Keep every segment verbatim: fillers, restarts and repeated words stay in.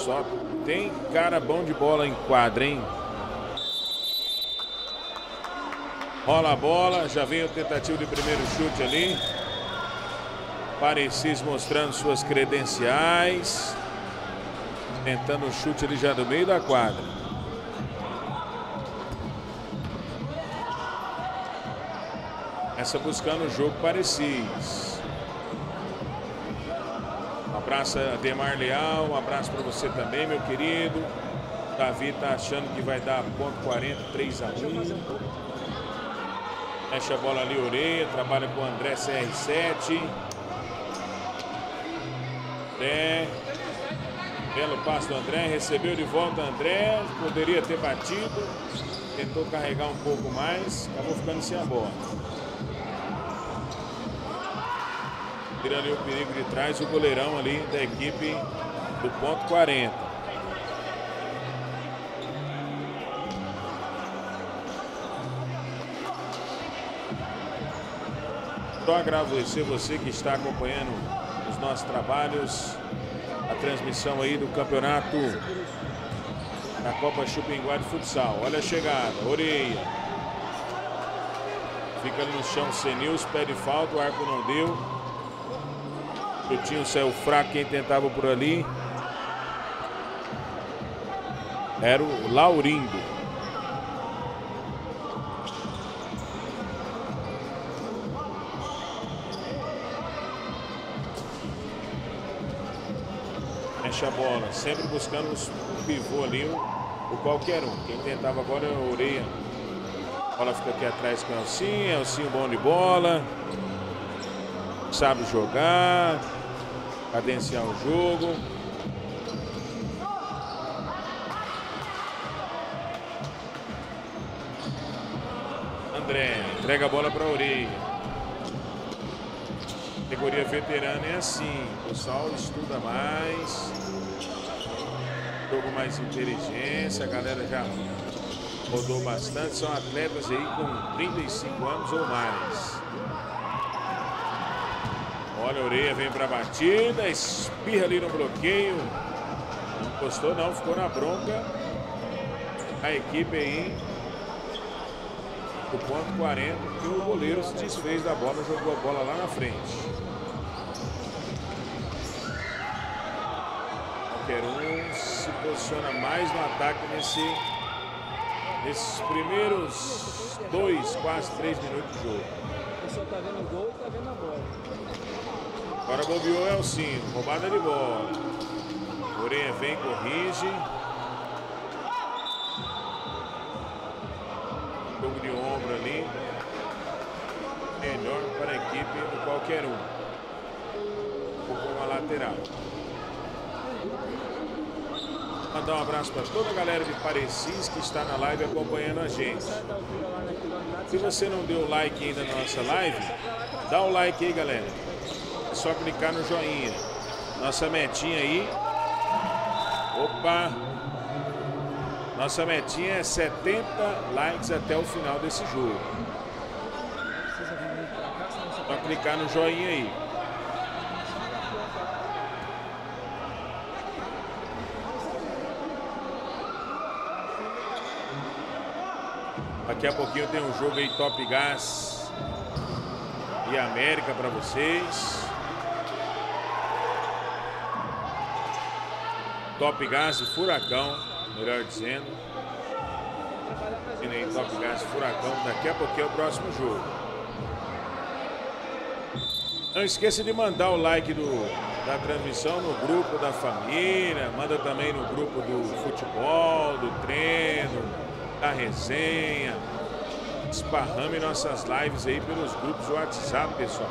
Só tem cara bom de bola em quadra, hein? Rola a bola, já vem o tentativo de primeiro chute ali. Parecis mostrando suas credenciais. Tentando o chute ali já do meio da quadra. Essa buscando o jogo Parecis. Um abraço a Demar Leal, um abraço para você também, meu querido. Davi tá achando que vai dar ponto quarenta, três a um. Fecha a bola ali, Oreia, trabalha com o André C R sete. André. Belo passe do André, recebeu de volta o André. Poderia ter batido. Tentou carregar um pouco mais. Acabou ficando sem a bola. Tira ali o perigo de trás, o goleirão ali da equipe do ponto quarenta. Só agradecer você que está acompanhando os nossos trabalhos, a transmissão aí do campeonato da Copa Chupinguá de Futsal. Olha a chegada, Oreia. Fica ali no chão, Senils, pede falta, o arco não deu. O Chutinho saiu fraco, quem tentava por ali era o Laurindo. Mexe a bola, sempre buscando o pivô ali, o, o qualquer um. Quem tentava agora é o Oreia. A bola fica aqui atrás com o Elcinho, Elcinho bom de bola. Sabe jogar, cadenciar o jogo. André, entrega a bola para a Oreia. Categoria veterana é assim, o pessoal estuda mais, jogo mais inteligência, a galera já rodou bastante, são atletas aí com trinta e cinco anos ou mais. Olha, a Oreia vem para a batida, espirra ali no bloqueio. Não encostou não, ficou na bronca. A equipe aí do ponto quarenta, que o goleiro se desfez da bola, jogou a bola lá na frente. Qualquer um se posiciona mais no ataque nesse, nesses primeiros dois, quase três minutos de jogo. O pessoal tá vendo o gol e tá vendo a bola. Agora bobeou o Elcinho, roubada de bola. Oreia vem, corrige. Jogo de ombro ali. Melhor para a equipe do qualquer um. Ficou uma lateral. Mandar um abraço para toda a galera de Parecis que está na live acompanhando a gente. Se você não deu like ainda na nossa live, dá o like aí, galera. É só clicar no joinha. Nossa metinha aí. Opa! Nossa metinha é setenta likes até o final desse jogo. Só clicar no joinha aí. Daqui a pouquinho tem um jogo aí, Top Gás e América para vocês. Top Gás e Furacão, melhor dizendo. E aí, Top Gás e Furacão, daqui a pouquinho é o próximo jogo. Não esqueça de mandar o like do, da transmissão no grupo da família. Manda também no grupo do futebol, do treino, da resenha. Esparrame nossas lives aí pelos grupos do WhatsApp, pessoal.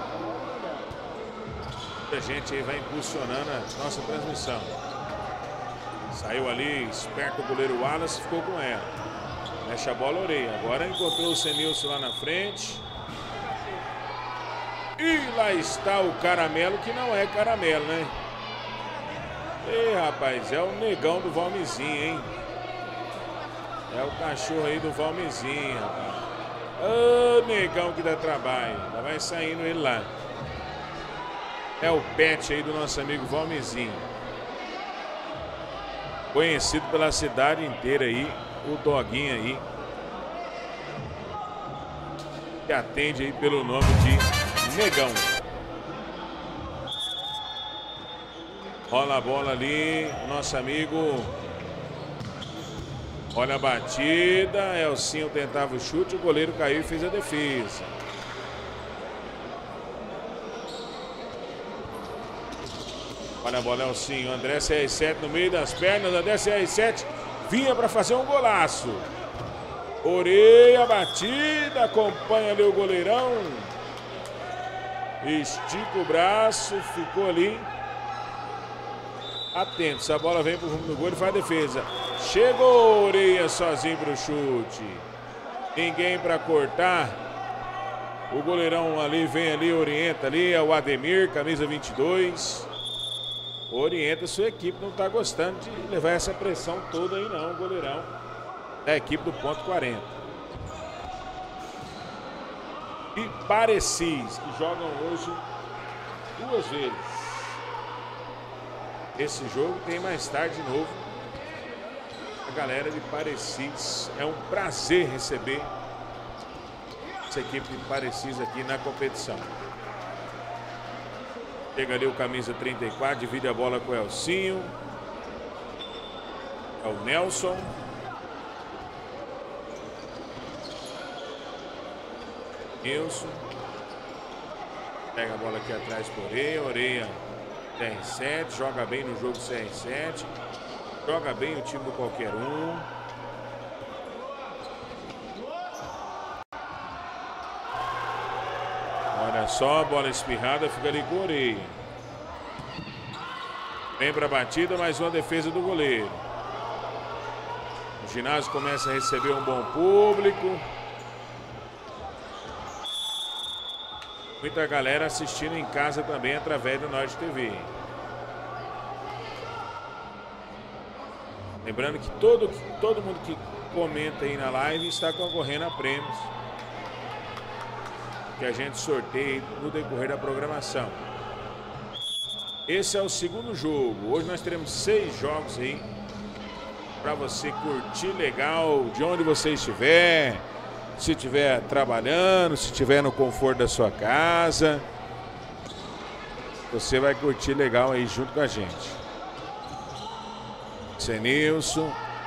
A gente aí vai impulsionando a nossa transmissão. Saiu ali, esperto o goleiro Wallace, ficou com ela. Mexe a bola, Oreia. Agora encontrou o Senilson lá na frente. E lá está o Caramelo, que não é caramelo, né? Ei, rapaz, é o negão do Valmezinho, hein? É o cachorro aí do Valmezinho, rapaz. Ô, negão que dá trabalho. Já vai saindo ele lá. É o pet aí do nosso amigo Valmezinho. Conhecido pela cidade inteira aí, o Doguinho aí, que atende aí pelo nome de Negão. Rola a bola ali, o nosso amigo. Olha a batida, Elcinho tentava o chute, o goleiro caiu e fez a defesa. Olha a bola, Elcinho, André C R sete no meio das pernas, André C R sete vinha para fazer um golaço. Oreia, batida, acompanha ali o goleirão. Estica o braço, ficou ali. Atento, se a bola vem pro rumo do gol, ele faz a defesa. Chegou Oreia sozinho pro chute. Ninguém para cortar. O goleirão ali vem ali, orienta ali, é o Ademir, camisa vinte e dois. Orienta sua equipe, não tá gostando de levar essa pressão toda aí não, o goleirão da equipe do ponto quarenta. E Parecis, que jogam hoje duas vezes. Esse jogo tem mais tarde de novo. A galera de Parecis, é um prazer receber essa equipe de Parecis aqui na competição. Chega ali o camisa trinta e quatro, divide a bola com o Elcinho. É o Nelson. Nilson. Pega a bola aqui atrás por Oreia. Oreia C R sete, joga bem no jogo C R sete. Joga bem o time do qualquer um. Olha só, bola espirrada, fica ali com o Oreia. Vem para a batida, mais uma defesa do goleiro. O ginásio começa a receber um bom público. Muita galera assistindo em casa também através do Norte T V. Lembrando que todo, todo mundo que comenta aí na live está concorrendo a prêmios que a gente sorteia no decorrer da programação. Esse é o segundo jogo. Hoje nós teremos seis jogos aí para você curtir legal de onde você estiver. Se estiver trabalhando, se estiver no conforto da sua casa, você vai curtir legal aí junto com a gente. Senilson.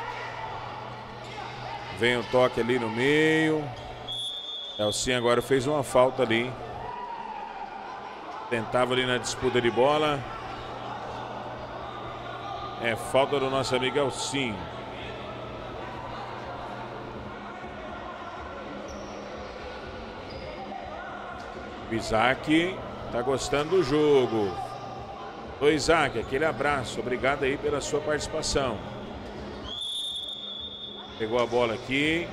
Vem o toque ali no meio. Elcinho agora fez uma falta ali. Tentava ali na disputa de bola. É falta do nosso amigo Elcinho. O Isaac tá gostando do jogo. Ô Isaac, aquele abraço. Obrigado aí pela sua participação. Pegou a bola aqui.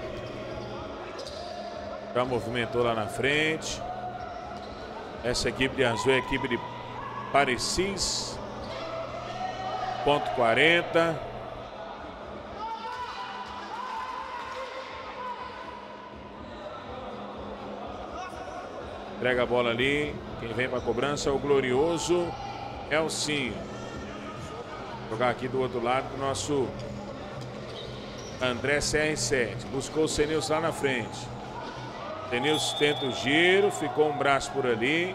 Já movimentou lá na frente. Essa equipe de azul é a equipe de Parecis. Ponto quarenta. Entrega a bola ali. Quem vem para a cobrança é o glorioso Elcinho. Jogar aqui do outro lado do nosso André C R sete. Buscou o Senilson lá na frente. Senilson tenta o giro. Ficou um braço por ali.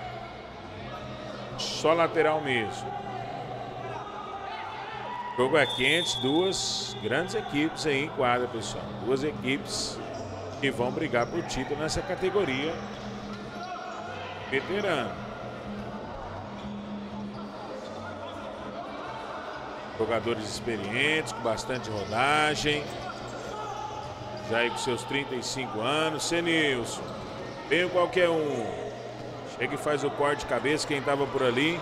Só lateral mesmo. O jogo é quente. Duas grandes equipes aí em quadra, pessoal. Duas equipes que vão brigar por título nessa categoria veterano. Jogadores experientes, com bastante rodagem. Já aí com seus trinta e cinco anos. Senilson. Veio qualquer um. Chega e faz o corte de cabeça. Quem estava por ali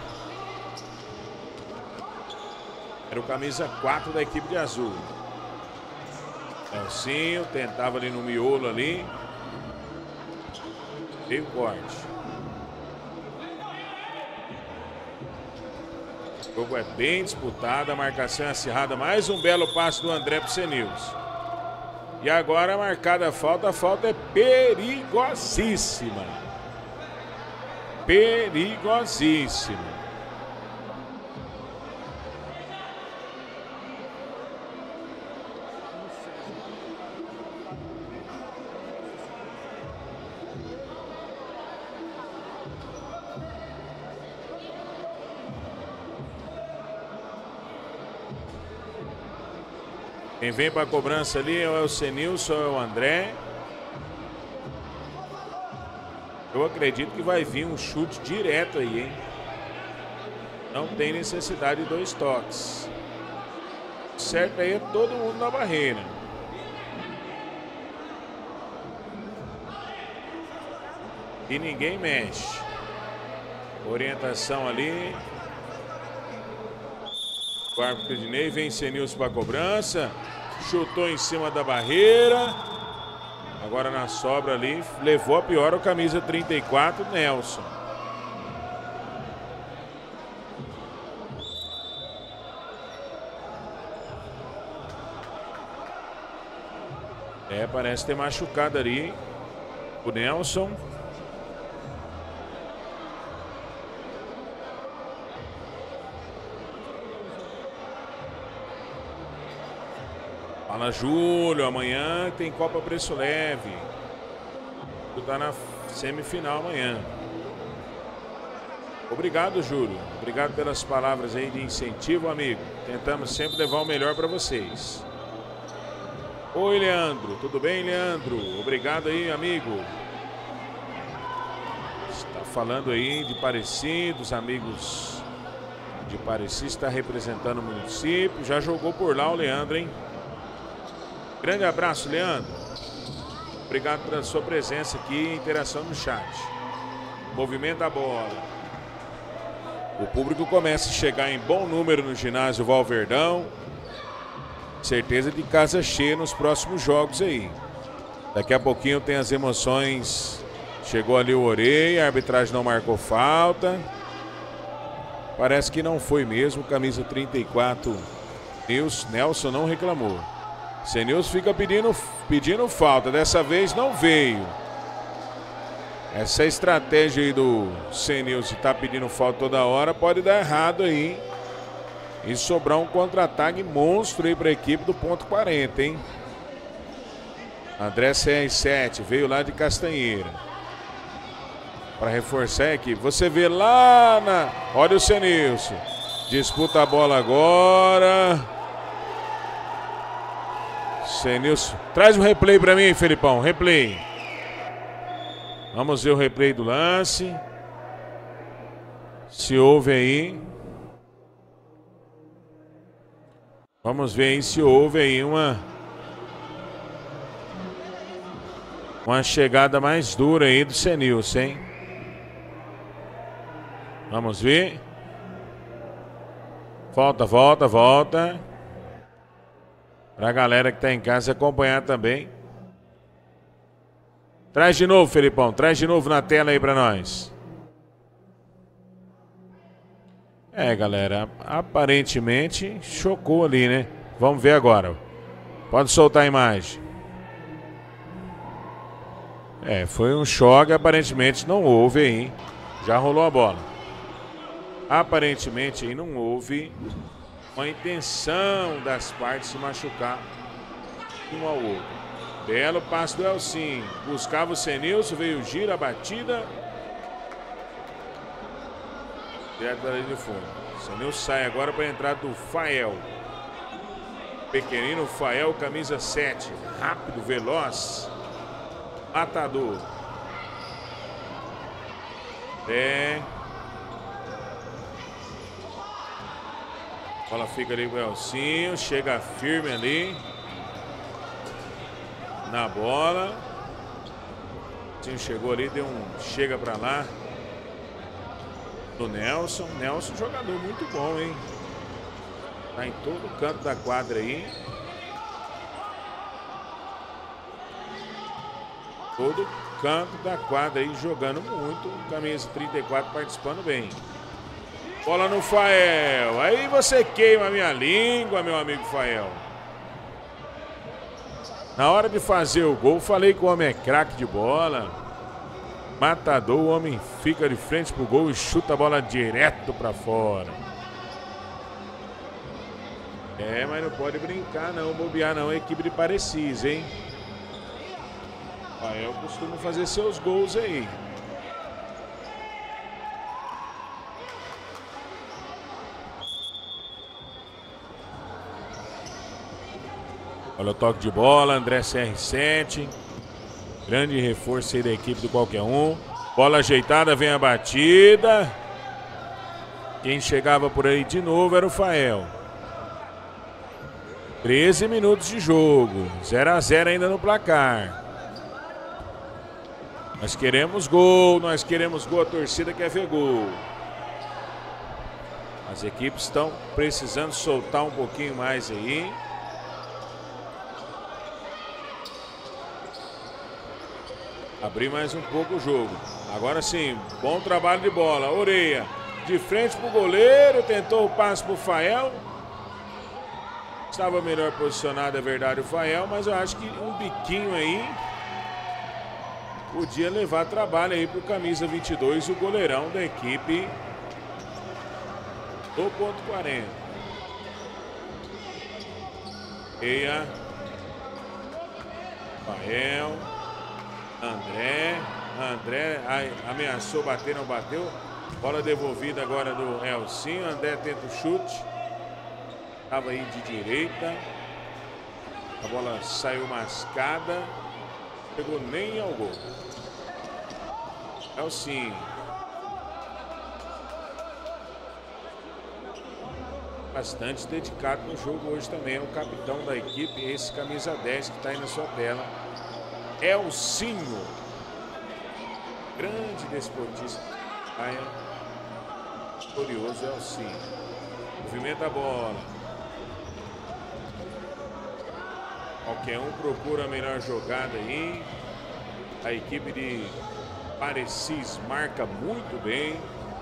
era o camisa quatro da equipe de azul. Elcinho tentava ali no miolo ali. Veio o corte. O jogo é bem disputado, a marcação é acirrada. Mais um belo passe do André pro Senilson. E agora a marcada falta, a falta é perigosíssima. Perigosíssima. Quem vem para a cobrança ali é o Senilson ou é o André. Eu acredito que vai vir um chute direto aí, hein? Não tem necessidade de dois toques. Certo aí é todo mundo na barreira. E ninguém mexe. Orientação ali. O árbitro Ednei vem Senilson para a cobrança. Chutou em cima da barreira. Agora na sobra ali. Levou a pior o camisa trinta e quatro, Nelson. É, parece ter machucado ali o Nelson. Fala, Júlio, amanhã tem Copa Preço Leve. Tu tá na semifinal amanhã. Obrigado, Júlio. Obrigado pelas palavras aí de incentivo, amigo. Tentamos sempre levar o melhor para vocês. Oi, Leandro. Tudo bem, Leandro? Obrigado aí, amigo. Está falando aí de Pareci, dos amigos de Pareci, está representando o município. Já jogou por lá o Leandro, hein? Grande abraço, Leandro. Obrigado pela sua presença aqui e interação no chat. Movimento da bola. O público começa a chegar em bom número no ginásio Valverdão. Certeza de casa cheia nos próximos jogos aí. Daqui a pouquinho tem as emoções. Chegou ali o Orei, a arbitragem não marcou falta. Parece que não foi mesmo. Camisa trinta e quatro, Nilson, Nelson não reclamou. Senilson fica pedindo, pedindo falta. Dessa vez não veio. Essa estratégia aí do Senilson, tá pedindo falta toda hora, pode dar errado aí. E sobrar um contra-ataque monstro aí para a equipe do ponto quarenta, hein? André C R sete veio lá de Castanheira para reforçar a equipe. Você vê lá na... Olha o Senilson. Disputa a bola agora. Senilson. Traz o replay para mim, Felipão. Replay. Vamos ver o replay do lance. Se houve aí. Vamos ver aí se houve aí uma uma chegada mais dura aí do Senilson, hein? Vamos ver. Volta, volta, volta. Pra galera que tá em casa acompanhar também. Traz de novo, Felipão. Traz de novo na tela aí pra nós. É, galera, aparentemente chocou ali, né? Vamos ver agora. Pode soltar a imagem. É, foi um choque, aparentemente não houve aí. Já rolou a bola. Aparentemente aí não houve uma intenção das partes se machucar um ao outro. Belo passe do Elcinho. Buscava o Senilson, veio gira a batida. Direto da linha de fundo. Senilson sai agora para a entrada do Fael. Pequenino Fael, camisa sete. Rápido, veloz. Matador. É. A bola fica ali com o Elcinho. Chega firme ali. Na bola. O Elcinho chegou ali, deu um chega para lá. Do Nelson. Nelson, jogador muito bom, hein? Tá em todo o canto da quadra aí. Todo canto da quadra aí, jogando muito. Camisa trinta e quatro participando bem. Bola no Fael. Aí você queima a minha língua, meu amigo Fael. Na hora de fazer o gol, falei que o homem é craque de bola. Matador, o homem fica de frente pro gol e chuta a bola direto pra fora. É, mas não pode brincar não, bobear não, a equipe de Parecis, hein? Fael costuma fazer seus gols aí. Olha o toque de bola, André C R sete. Grande reforço aí da equipe do qualquer um. Bola ajeitada, vem a batida. Quem chegava por aí de novo era o Fael. treze minutos de jogo. zero a zero ainda no placar. Nós queremos gol, nós queremos gol. A torcida quer ver gol. As equipes estão precisando soltar um pouquinho mais aí. Abrir mais um pouco o jogo. Agora sim, bom trabalho de bola. Oreia de frente pro goleiro. Tentou o passe pro Fael. Estava melhor posicionado, é verdade, o Fael. Mas eu acho que um biquinho aí podia levar trabalho aí pro camisa vinte e dois, o goleirão da equipe do ponto quarenta. Oreia. Fael. André, André ai, ameaçou bater, não bateu. Bola devolvida agora do Elcinho. André tenta o chute. Estava aí de direita. A bola saiu mascada. Chegou nem ao gol. Elcinho. Bastante dedicado no jogo hoje também. É o capitão da equipe, esse camisa dez que está aí na sua tela. Elcinho, grande desportista, Praia, curioso Elcinho, movimenta a bola, qualquer um procura a melhor jogada aí, a equipe de Parecis marca muito bem,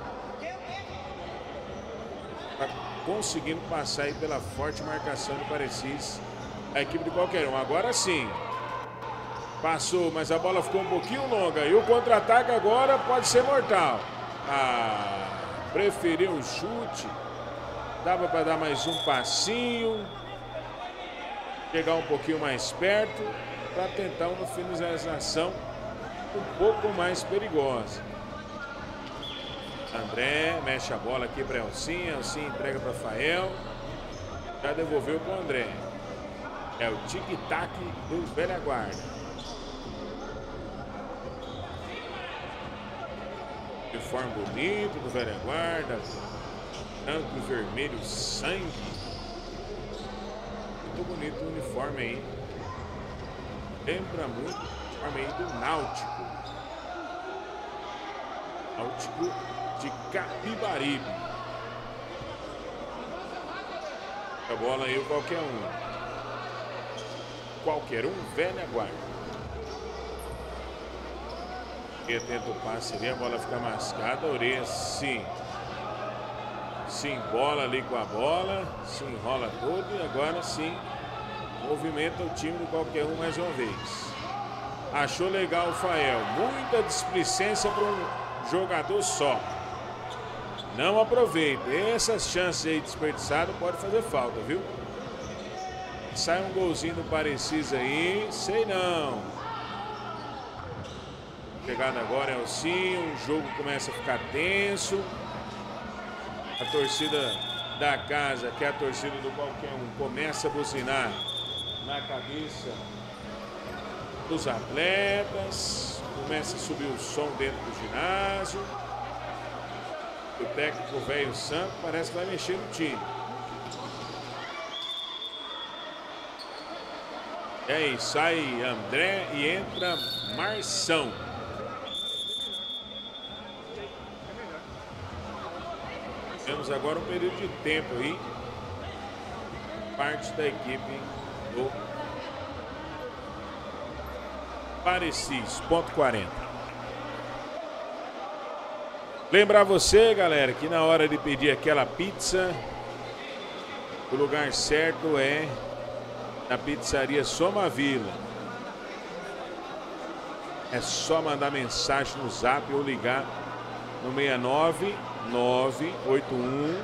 tá conseguindo passar aí pela forte marcação do Parecis, a equipe de qualquer um. Agora sim. Passou, mas a bola ficou um pouquinho longa. E o contra-ataque agora pode ser mortal. Ah, preferiu o chute. Dava para dar mais um passinho. Chegar um pouquinho mais perto. Para tentar uma finalização um pouco mais perigosa. André mexe a bola aqui para Elcinho. Elcinho entrega para Fael. Já devolveu para o André. É o tic-tac do velha guarda. Uniforme bonito do velha guarda, branco e vermelho sangue. Muito bonito o uniforme aí. Lembra muito o uniforme aí do Náutico. Náutico de Capibaribe. A bola aí o qualquer um. Qualquer um, velha guarda. Oreia tenta o passe ali, a bola fica mascada. Oreia sim. Se embola ali com a bola. Se enrola todo e agora sim movimenta o time do qualquer um mais uma vez. Achou legal o Fael. Muita displicência para um jogador só. Não aproveita. Essas chances aí desperdiçadas pode fazer falta, viu? Sai um golzinho do Parecis aí. Sei não. Chegada agora é o sim, o jogo começa a ficar tenso. A torcida da casa, que é a torcida do qualquer um, começa a buzinar na cabeça dos atletas. Começa a subir o som dentro do ginásio. O técnico velho santo parece que vai mexer no time. E aí sai André e entra Marção. Temos agora um período de tempo aí. Parte da equipe do Parecis, ponto quarenta. Lembrar você, galera, que na hora de pedir aquela pizza, o lugar certo é na pizzaria Somavila. É só mandar mensagem no zap ou ligar no seis nove nove oito um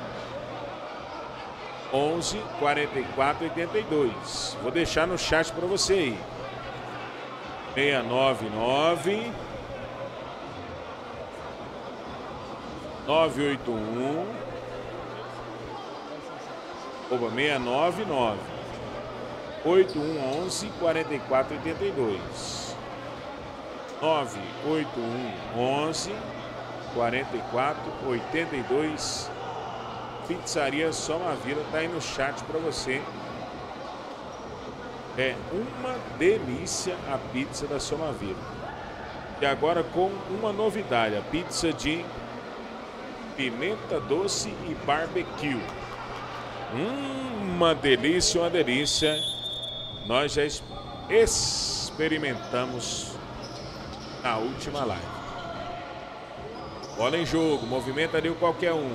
onze quarenta e quatro oitenta e dois. Vou deixar no chat para você aí. seis nove nove nove oito um oba, seis nove nove oito um onze, quarenta e quatro oitenta e dois. nove oito um onze, quarenta e quatro oitenta e dois. Pizzaria Somavila tá aí no chat para você. É uma delícia a pizza da Somavila. E agora com uma novidade, a pizza de pimenta doce e barbecue. Hum, uma delícia, uma delícia. Nós já experimentamos na última live. Bola em jogo, movimenta ali o qualquer um.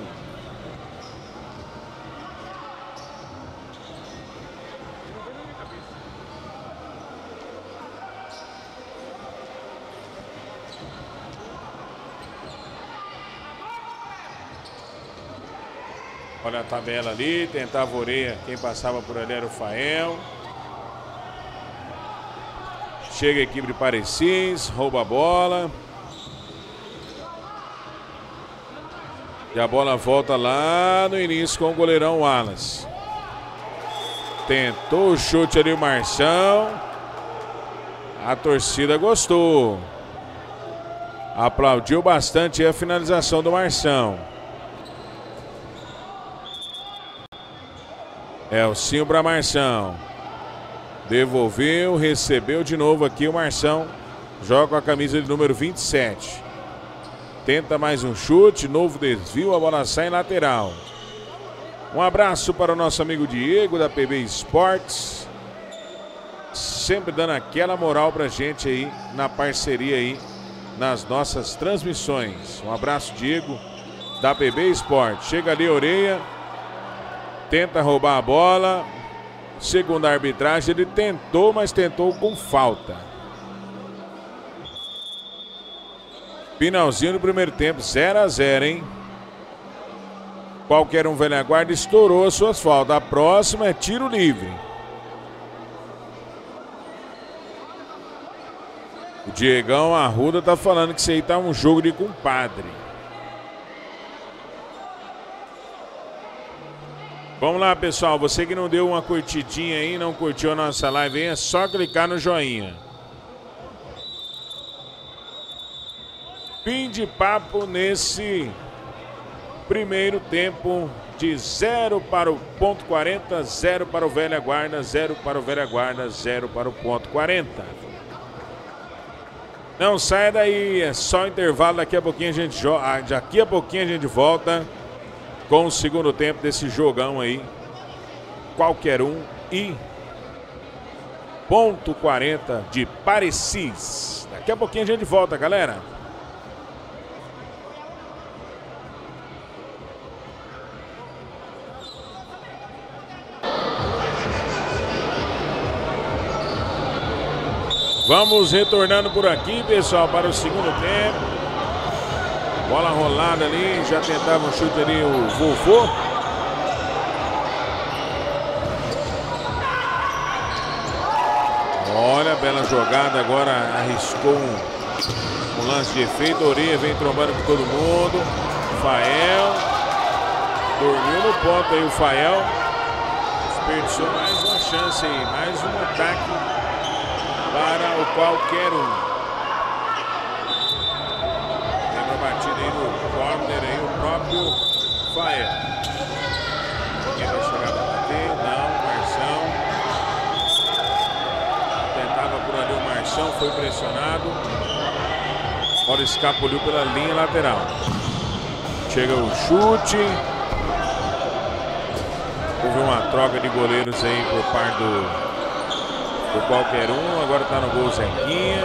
Olha a tabela ali, tentava Oreia, quem passava por ali era o Fael. Chega a equipe de Parecis, rouba a bola. E a bola volta lá no início com o goleirão Wallace. Tentou o chute ali o Marção. A torcida gostou. Aplaudiu bastante a finalização do Marção. Elcinho para Marção. Devolveu, recebeu de novo aqui o Marção. Joga com a camisa de número vinte e sete. Tenta mais um chute, novo desvio, a bola sai em lateral. Um abraço para o nosso amigo Diego da P B Esportes. Sempre dando aquela moral pra gente aí na parceria aí nas nossas transmissões. Um abraço, Diego da P B Esportes. Chega ali Oreia. Tenta roubar a bola. Segundo a arbitragem, ele tentou, mas tentou com falta. Finalzinho do primeiro tempo, zero a zero, hein? Qualquer um velha guarda estourou as suas faltas. A próxima é tiro livre. O Diegão Arruda tá falando que isso aí tá um jogo de compadre. Vamos lá, pessoal. Você que não deu uma curtidinha aí, não curtiu a nossa live aí, é só clicar no joinha. Fim de papo nesse primeiro tempo de zero para o ponto quarenta, zero para o Velha Guarda, zero para o Velha Guarda, zero para o ponto quarenta. Não saia daí, é só intervalo. Daqui a pouquinho a gente joga, daqui a pouquinho a gente volta com o segundo tempo desse jogão aí. Qualquer um e ponto quarenta de Parecis. Daqui a pouquinho a gente volta, galera. Vamos retornando por aqui, pessoal, para o segundo tempo. Bola rolada ali, já tentava um chute ali o Vovô. Olha, bela jogada, agora arriscou um, um lance de efeito. Oreia vem trombando com todo mundo. Fael dormiu no ponto aí o Fael. Desperdiçou mais uma chance aí, mais um ataque para o qualquer um. Batida aí no corner aí, o próprio Fael. Quem vai chegar para bater? Não, Marção. Tentava por ali o Marção, foi pressionado. Bola escapuliu pela linha lateral. Chega o chute. Houve uma troca de goleiros aí por parte do, do qualquer um. Agora está no gol Zequinha.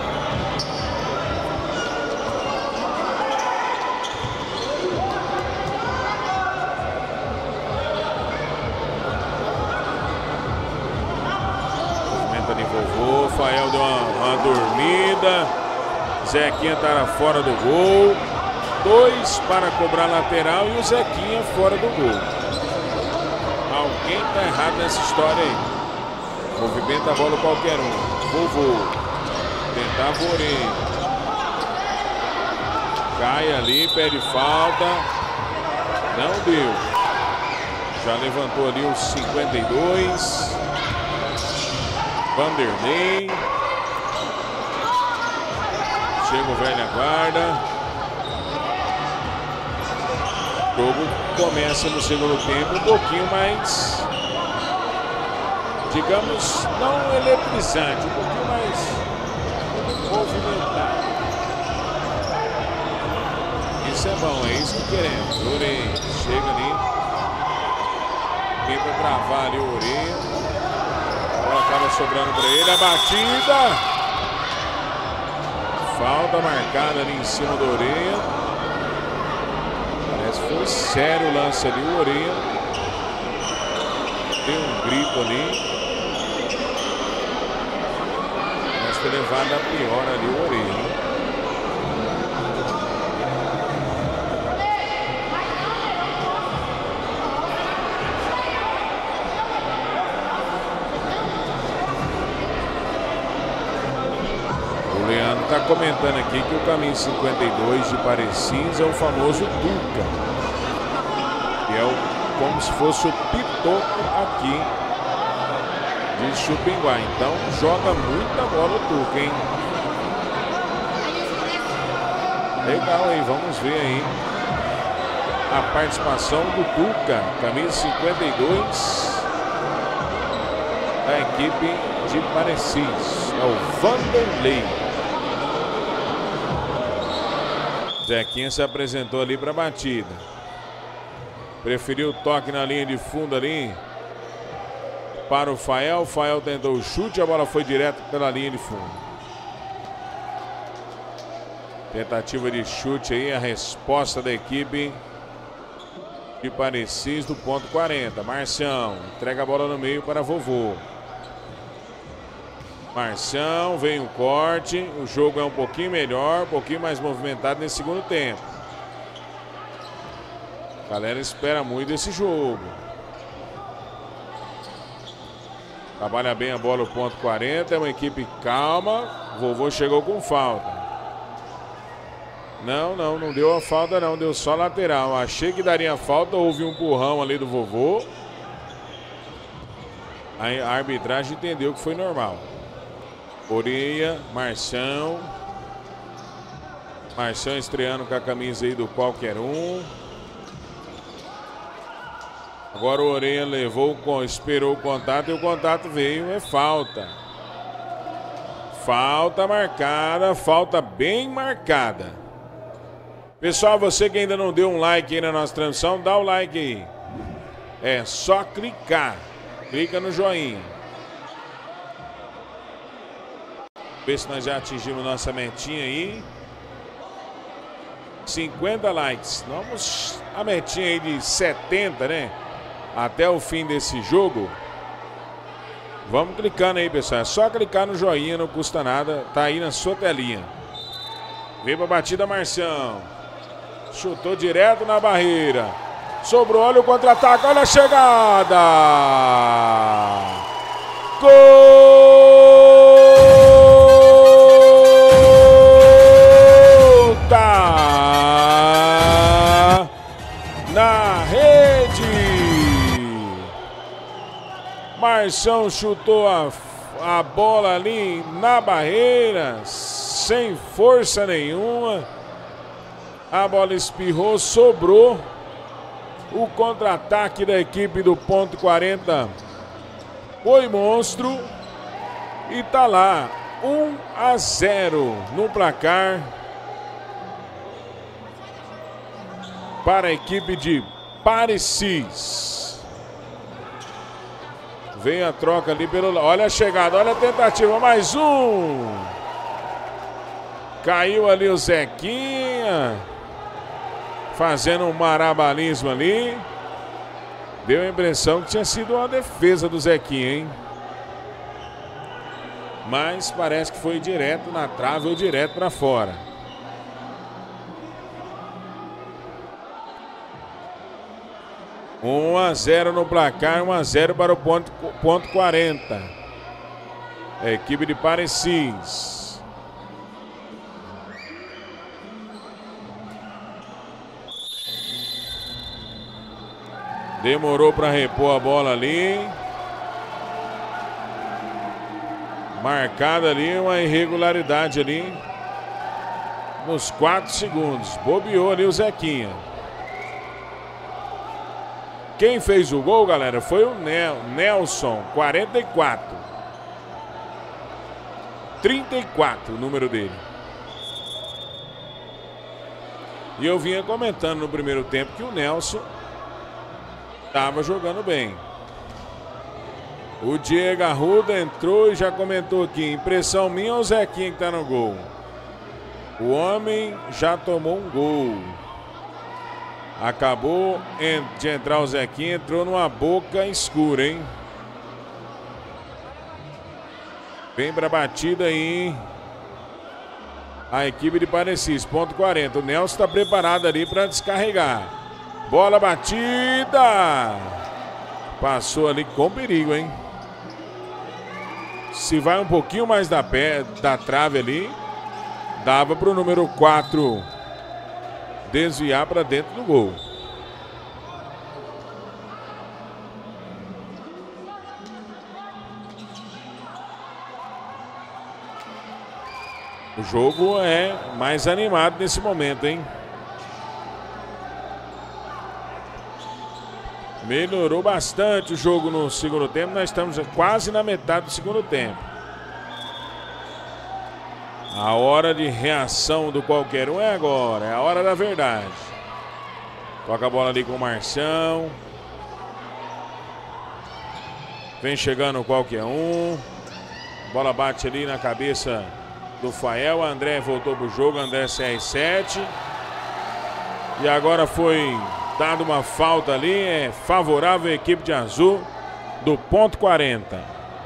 Vovô, Fael deu uma, uma dormida. Zequinha estava fora do gol. Dois para cobrar lateral e o Zequinha fora do gol. Alguém está errado nessa história aí. Movimenta a bola qualquer um. Vovô. Tentava Oreia. Cai ali, pede falta. Não deu. Já levantou ali os cinquenta e dois. Vanderlei. Chega o velha guarda. O jogo começa no segundo tempo um pouquinho mais, digamos, não eletrizante, um pouquinho mais movimentado. Isso é bom, é isso que queremos. Orelha chega ali. Tenta travar ali o Orelha. A bola acaba sobrando para ele. A batida. Falta marcada ali em cima do Orelha. Parece que foi sério o lance ali. O Orelha deu um grito ali. Mas foi levado a pior ali o Orelha. Está comentando aqui que o caminho cinquenta e dois de Parecis é o famoso Tuca, que é o, como se fosse o Pitoco aqui de Chupinguá. Então joga muita bola o Tuca, hein? Legal aí, vamos ver aí a participação do Tuca, camisa cinquenta e dois da equipe de Parecis, é o Vanderlei. Zequinha se apresentou ali para a batida. Preferiu o toque na linha de fundo ali para o Fael. O Fael tentou o chute, a bola foi direto pela linha de fundo. Tentativa de chute aí, a resposta da equipe de Parecis do ponto quarenta. Marcião entrega a bola no meio para Vovô. Marcião, vem o corte, o jogo é um pouquinho melhor, um pouquinho mais movimentado nesse segundo tempo. A galera espera muito desse jogo. Trabalha bem a bola o ponto quarenta, é uma equipe calma. Vovô chegou com falta. Não, não, não deu a falta não, deu só lateral. Achei que daria falta, houve um empurrão ali do Vovô. A arbitragem entendeu que foi normal. Orelha, Marcião. Marcião estreando com a camisa aí do qualquer um. Agora o Orelha levou, esperou o contato e o contato veio, é falta. Falta marcada, falta bem marcada. Pessoal, você que ainda não deu um like aí na nossa transmissão, dá o like aí. É só clicar. Clica no joinha. Ver se nós já atingimos nossa metinha aí. cinquenta likes. Vamos a metinha aí de setenta, né? Até o fim desse jogo. Vamos clicando aí, pessoal. É só clicar no joinha, não custa nada. Tá aí na sua telinha. Vem pra batida, Marcião. Chutou direto na barreira. Sobrou, olha o contra-ataque, olha a chegada. Gol! Na rede. Marcião chutou a, a bola ali na barreira, sem força nenhuma. A bola espirrou, sobrou. O contra-ataque da equipe do ponto quarenta foi monstro. E tá lá, um a zero no placar para a equipe de Parecis. Vem a troca ali pelo... Olha a chegada, olha a tentativa, mais um. Caiu ali o Zequinha, fazendo um marabalismo ali. Deu a impressão que tinha sido uma defesa do Zequinha, hein? Mas parece que foi direto na trave ou direto para fora. um a zero no placar, um a zero para o ponto, ponto quarenta. A equipe de Parecis. Demorou para repor a bola ali. Marcada ali uma irregularidade ali nos quatro segundos. Bobeou ali o Zequinha. Quem fez o gol, galera, foi o Nelson, quarenta e quatro. trinta e quatro o número dele. E eu vinha comentando no primeiro tempo que o Nelson estava jogando bem. O Diego Arruda entrou e já comentou aqui. Impressão minha ou o Zequinha que tá no gol? O homem já tomou um gol. Acabou de entrar o Zequinha, entrou numa boca escura, hein? Vem pra batida aí a equipe de Parecis, ponto quarenta. O Nelson está preparado ali para descarregar. Bola batida. Passou ali com perigo, hein? Se vai um pouquinho mais da, pé, da trave ali, dava para o número quatro desviar para dentro do gol. O jogo é mais animado nesse momento, hein? Melhorou bastante o jogo no segundo tempo. Nós estamos quase na metade do segundo tempo. A hora de reação do qualquer um é agora. É a hora da verdade. Toca a bola ali com o Marcião. Vem chegando qualquer um. Bola bate ali na cabeça do Fael. André voltou pro jogo. André C R sete. E agora foi dado uma falta ali. É favorável à equipe de azul do ponto quarenta.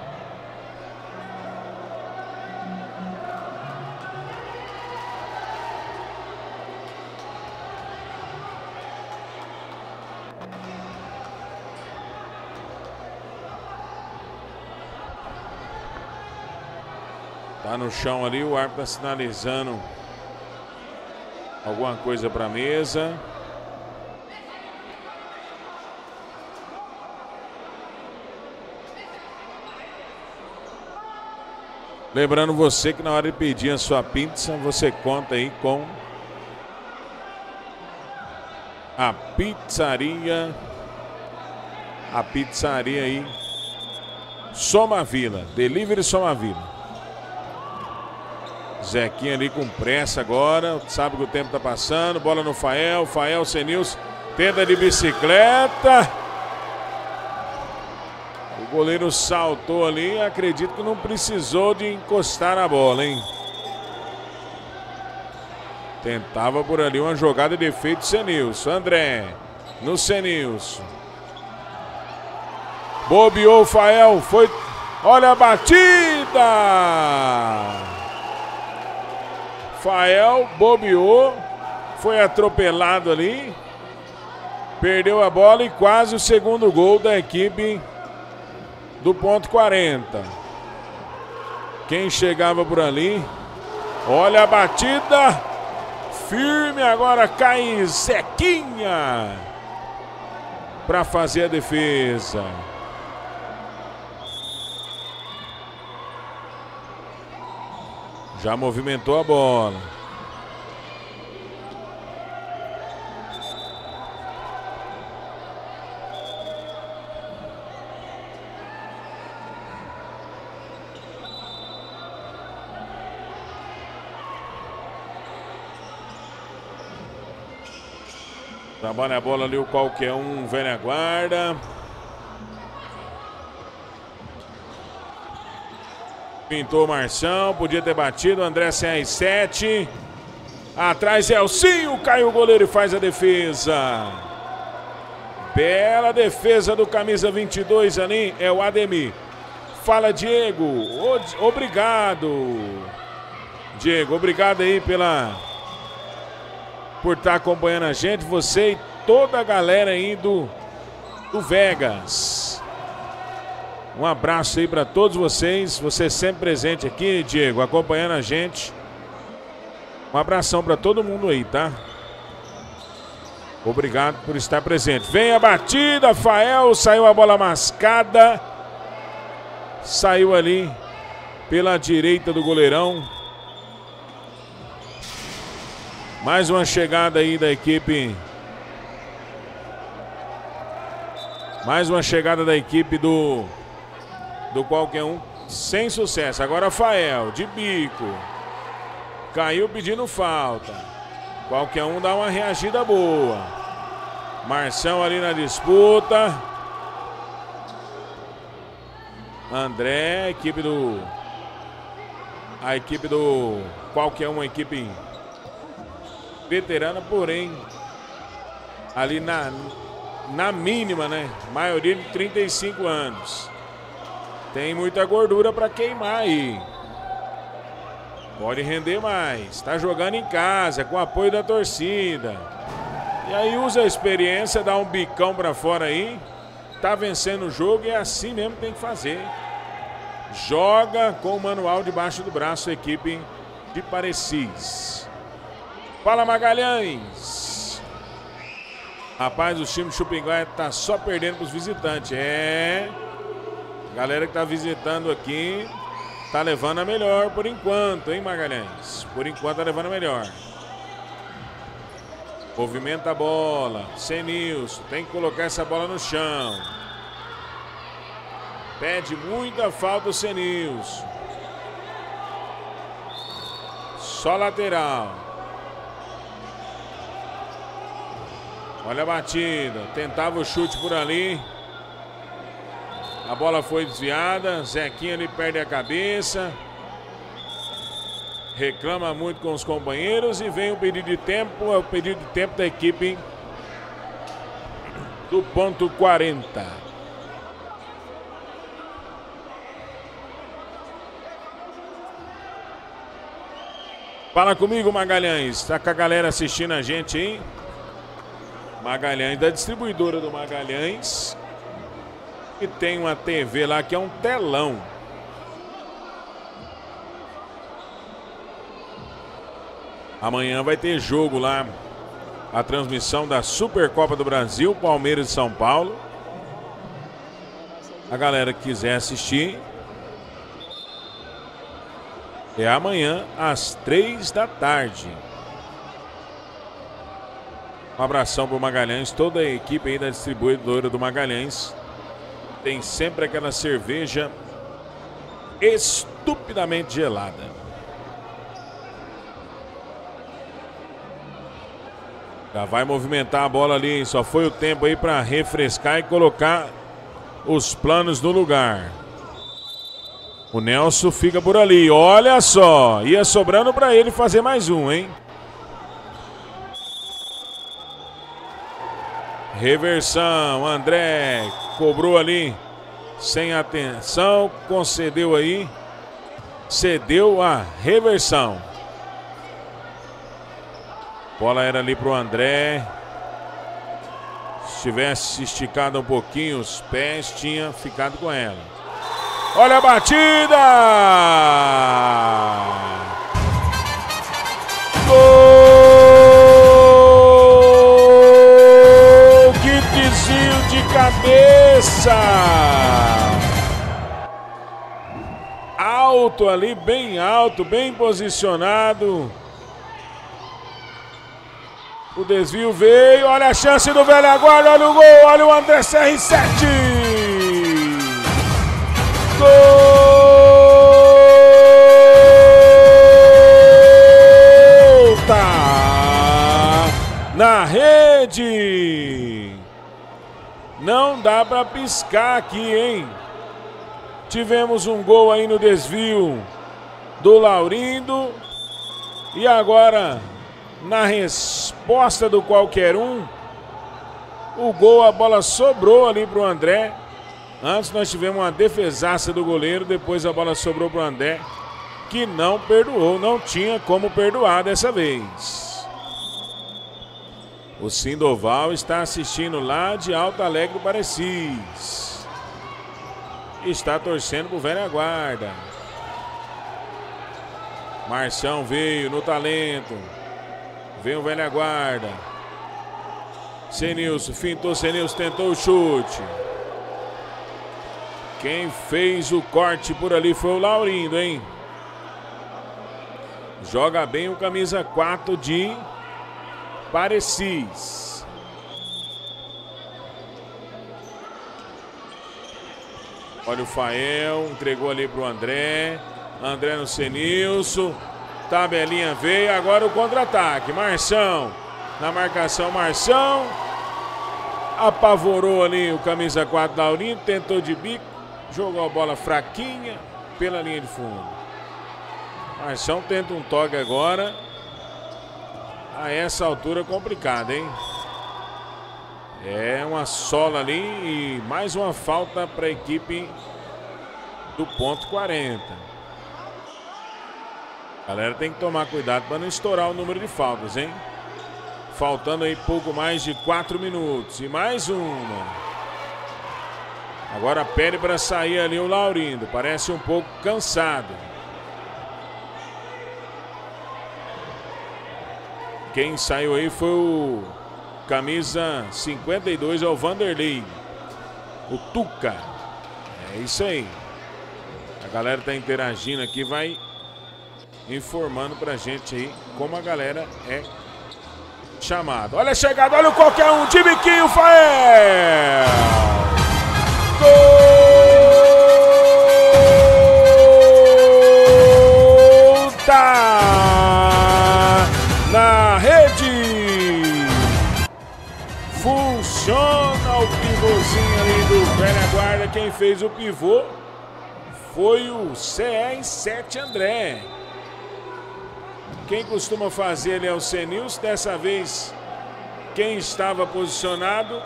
Tá no chão ali, o árbitro está sinalizando alguma coisa para a mesa. Lembrando você que na hora de pedir a sua pizza, você conta aí com a pizzaria, a pizzaria aí, Somavila, Delivery Somavila. Zequinha ali com pressa agora, sabe que o tempo tá passando, bola no Fael, Fael, Senils, tenta de bicicleta. O goleiro saltou ali, acredito que não precisou de encostar na bola, hein? Tentava por ali uma jogada de efeito Senilson. André, no Senilson. Bobeou o Fael, foi, olha a batida! Fael bobeou, foi atropelado ali, perdeu a bola e quase o segundo gol da equipe do ponto quarenta. Quem chegava por ali, olha a batida, firme, agora cai Zequinha para fazer a defesa. Já movimentou a bola. Trabalha a bola ali o qualquer um, velha guarda. Pintou o Marção, podia ter batido, André C R sete. Atrás Elcinho, caiu o goleiro e faz a defesa. Bela defesa do camisa vinte e dois ali, é o Ademir. Fala, Diego, obrigado. Diego, obrigado aí pela, por estar acompanhando a gente, você e toda a galera aí do, do Vegas. Um abraço aí para todos vocês, você sempre presente aqui, Diego, acompanhando a gente. Um abração para todo mundo aí, tá? Obrigado por estar presente. Vem a batida, Fael, saiu a bola mascada. Saiu ali pela direita do goleirão. Mais uma chegada aí da equipe. Mais uma chegada da equipe do do qualquer um, sem sucesso. Agora Fael, de bico. Caiu pedindo falta. Qualquer um dá uma reagida boa. Marção ali na disputa. André, equipe do... A equipe do... Qualquer um, a equipe veterana, porém, ali na, na mínima, né? Maioria de trinta e cinco anos. Tem muita gordura para queimar aí. Pode render mais. Tá jogando em casa, com apoio da torcida. E aí usa a experiência, dá um bicão para fora aí. Tá vencendo o jogo e é assim mesmo que tem que fazer. Joga com o manual debaixo do braço a equipe de Parecis. Fala, Magalhães. Rapaz, o time de Chupinguá tá só perdendo pros visitantes. É... Galera que tá visitando aqui tá levando a melhor por enquanto, hein, Magalhães? Por enquanto tá levando a melhor. Movimenta a bola. Senilson tem que colocar essa bola no chão. Pede muita falta o Senilson. Só lateral. Olha a batida. Tentava o chute por ali. A bola foi desviada. Zequinha ali perde a cabeça. Reclama muito com os companheiros. E vem o pedido de tempo. É o pedido de tempo da equipe do ponto quarenta. Fala comigo, Magalhães. Tá com a galera assistindo a gente aí? Magalhães, da distribuidora do Magalhães. E tem uma T V lá que é um telão. Amanhã vai ter jogo lá. A transmissão da Supercopa do Brasil, Palmeiras e São Paulo. A galera que quiser assistir, é amanhã às três da tarde. Um abração pro Magalhães, toda a equipe aí da distribuidora do Magalhães. Tem sempre aquela cerveja estupidamente gelada. Já vai movimentar a bola ali, só foi o tempo aí para refrescar e colocar os planos no lugar. O Nelson fica por ali, olha só, ia sobrando para ele fazer mais um, hein? Reversão, André cobrou ali sem atenção, concedeu aí, cedeu a reversão. Bola era ali pro André. Se tivesse esticado um pouquinho os pés, tinha ficado com ela. Olha a batida! Gol! Que desvio de cabeça! Alto ali, bem alto, bem posicionado. O desvio veio, olha a chance do velho aguarda, olha o gol, olha o André C R sete. Gol! Tá na rede. Não dá para piscar aqui, hein? Tivemos um gol aí no desvio do Laurindo. E agora, na resposta do qualquer um, o gol, a bola sobrou ali pro André. Antes nós tivemos uma defesaça do goleiro, depois a bola sobrou pro André, que não perdoou, não tinha como perdoar dessa vez. O Sindoval está assistindo lá de Alto Alegre do Parecis. Está torcendo pro velha guarda. Marção veio no talento. Vem o velha guarda. Senilson, fintou, Senilson tentou o chute. Quem fez o corte por ali foi o Laurindo, hein? Joga bem o camisa quatro de Parecis. Olha o Fael, entregou ali pro André. André no Senilson. Tabelinha veio, agora o contra-ataque. Marção, na marcação, Marção. Apavorou ali o camisa quatro Laurindo, tentou de bico. Jogou a bola fraquinha pela linha de fundo. Marção tenta um toque agora. A essa altura complicada, hein? É uma sola ali e mais uma falta para a equipe do ponto quarenta. A galera tem que tomar cuidado para não estourar o número de faltas, hein? Faltando aí pouco mais de quatro minutos. E mais uma. Agora pede para sair ali o Laurindo. Parece um pouco cansado. Quem saiu aí foi o camisa cinquenta e dois, é o Vanderlei. O Tuca. É isso aí. A galera tá interagindo aqui, vai informando pra gente aí como a galera é chamada. Olha a chegada, olha o qualquer um de biquinho, Fael! Gol! Tá na rede! Funciona o pivôzinho ali do velha guarda. Quem fez o pivô foi o C E sete André. Quem costuma fazer ali é o Senilson. Dessa vez, quem estava posicionado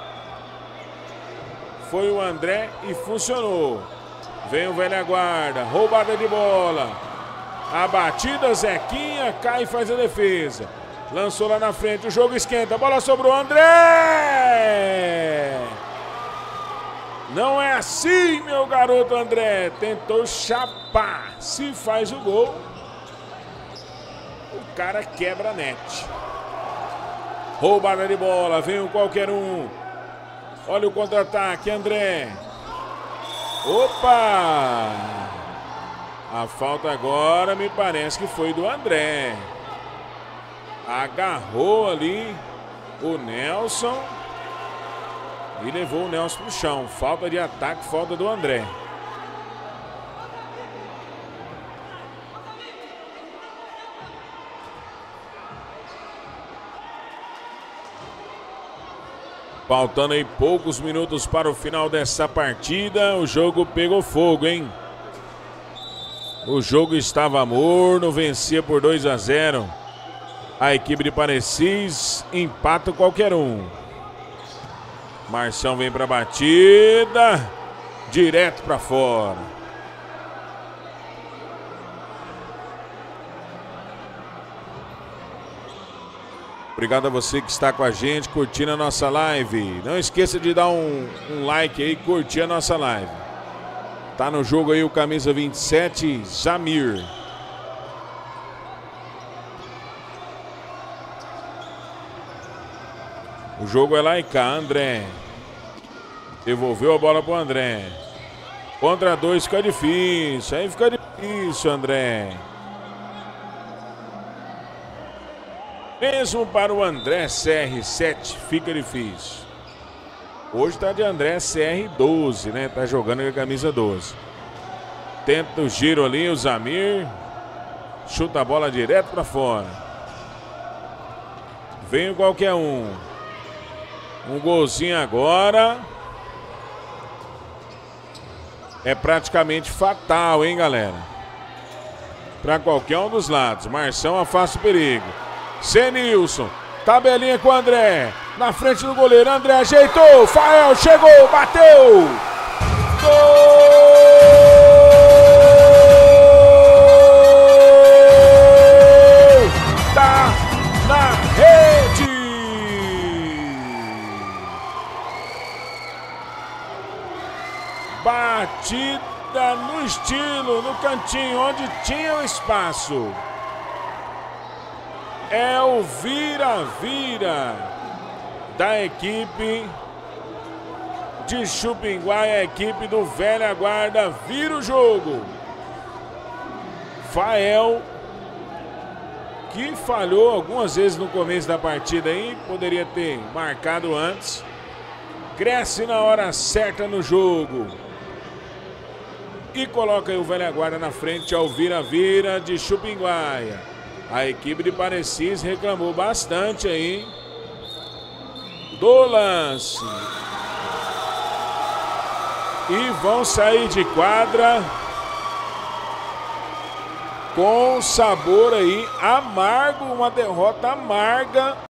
foi o André e funcionou. Vem o velha guarda, roubada de bola. A batida, Zequinha cai e faz a defesa. Lançou lá na frente, o jogo esquenta. A bola sobrou, André! Não é assim, meu garoto André. Tentou chapar. Se faz o gol, o cara quebra a net. Roubada de bola, vem o qualquer um. Olha o contra-ataque, André. Opa! A falta agora me parece que foi do André. Agarrou ali o Nelson e levou o Nelson pro chão. Falta de ataque, falta do André. Faltando aí poucos minutos para o final dessa partida. O jogo pegou fogo, hein? O jogo estava morno, vencia por dois a zero. A equipe de Parecis empata qualquer um. Marção vem para a batida. Direto para fora. Obrigado a você que está com a gente, curtindo a nossa live. Não esqueça de dar um, um like aí, curtir a nossa live. Tá no jogo aí o camisa vinte e sete, Zamir. O jogo é lá e cá, André. Devolveu a bola pro André. Contra dois fica difícil, aí fica difícil, André. Mesmo para o André C R sete fica difícil. Hoje tá de André C R doze, né? Tá jogando com a camisa doze. Tenta o giro ali, o Zamir. Chuta a bola direto para fora. Vem o qualquer um. Um golzinho agora. É praticamente fatal, hein, galera? Para qualquer um dos lados. Marção afasta o perigo. Senilson, tabelinha com o André, na frente do goleiro, André ajeitou, Fael chegou, bateu, gol, tá na rede, batida no estilo, no cantinho, onde tinha o espaço. É o vira-vira da equipe de Chupinguai, a equipe do Velha Guarda vira o jogo. Fael, que falhou algumas vezes no começo da partida aí, poderia ter marcado antes. Cresce na hora certa no jogo. E coloca aí o Velha Guarda na frente ao vira-vira de Chupinguai. A equipe de Parecis reclamou bastante aí do lance. E vão sair de quadra com sabor aí amargo, uma derrota amarga.